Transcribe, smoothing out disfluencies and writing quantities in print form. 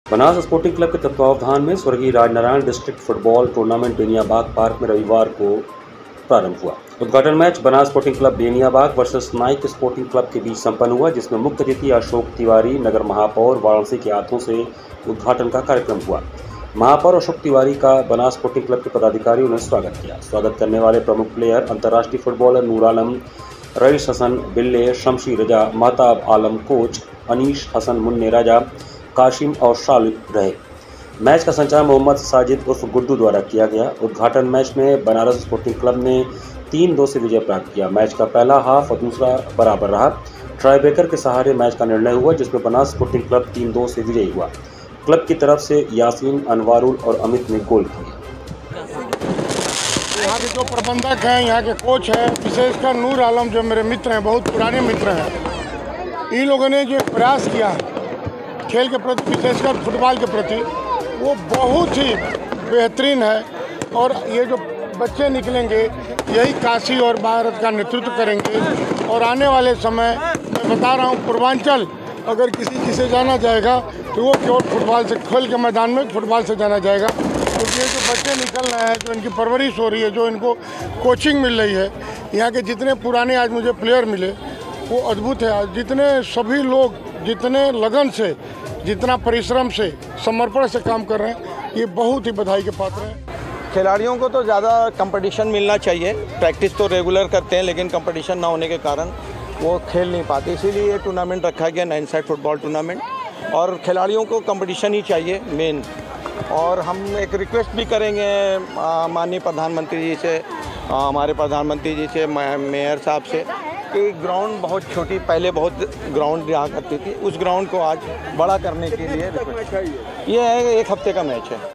Banas sporting club के तत्वावधान में स्वर्गीय Rajnarayan district football tournament Beniabagh park में रविवार को प्रारंभ हुआ। उद्घाटन match Banas sporting club Beniabagh versus Naik sporting club के बीच संपन्न हुआ, जिसमें मुख्य अतिथि अशोक तिवारी नगर महापौर वाराणसी के हाथों से उद्घाटन का कार्यक्रम हुआ। महापौर अशोक तिवारी का बनास स्पोर्टिंग क्लब के पदाधिकारियों ने स्वागत किया। स्वागत करने वाले प्रमुख प्लेयर अंतर्राष्ट्रीय फुटबॉलर नूर आलम, रईस हसन, बिल्ले, शमशी रजा, महताब आलम, कोच अनीश हसन, मुन्ने राजा, काशिम और शालिब रहे। मैच का संचालन मोहम्मद साजिद उर्फ गुड्डू द्वारा किया गया। उद्घाटन मैच में बनारस स्पोर्टिंग क्लब ने 3-2 से विजय प्राप्त किया। मैच का पहला हाफ और दूसरा बराबर रहा। ट्राई ब्रेकर के सहारे मैच का निर्णय हुआ, जिसमें बनास स्पोर्टिंग क्लब 3-2 से विजयी हुआ। क्लब की तरफ से यासीन, अनवारुल और अमित ने गोल किए। यहाँ के जो प्रबंधक हैं, यहाँ के कोच हैं, विशेषकर नूर आलम जो मेरे मित्र हैं, बहुत पुराने मित्र हैं, इन लोगों ने जो प्रयास किया है खेल के प्रति, विशेषकर फुटबॉल के प्रति, वो बहुत ही बेहतरीन है। और ये जो बच्चे निकलेंगे यही काशी और भारत का नेतृत्व करेंगे। और आने वाले समय मैं बता रहा हूँ, पूर्वांचल अगर किसी जाना जाएगा तो वो केवल फुटबॉल से, खेल के मैदान में फुटबॉल से जाना जाएगा। क्योंकि ये जो बच्चे निकल रहे हैं, जो इनकी परवरिश हो रही है, जो इनको कोचिंग मिल रही है, यहाँ के जितने पुराने आज मुझे प्लेयर मिले वो अद्भुत है। आज जितने सभी लोग जितने लगन से, जितना परिश्रम से, समर्पण से काम कर रहे हैं, ये बहुत ही बधाई के पात्र हैं। खिलाड़ियों को तो ज़्यादा कंपटीशन मिलना चाहिए। प्रैक्टिस तो रेगुलर करते हैं, लेकिन कंपटीशन ना होने के कारण वो खेल नहीं पाते। इसीलिए ये टूर्नामेंट रखा गया, 9 साइड फुटबॉल टूर्नामेंट। और खिलाड़ियों को कंपटीशन ही चाहिए मेन। और हम एक रिक्वेस्ट भी करेंगे माननीय प्रधानमंत्री जी से, हमारे प्रधानमंत्री जी से, मेयर साहब से, कि ग्राउंड बहुत छोटी, पहले बहुत ग्राउंड रहा करती थी, उस ग्राउंड को आज बड़ा करने के लिए। ये है 1 हफ्ते का मैच है।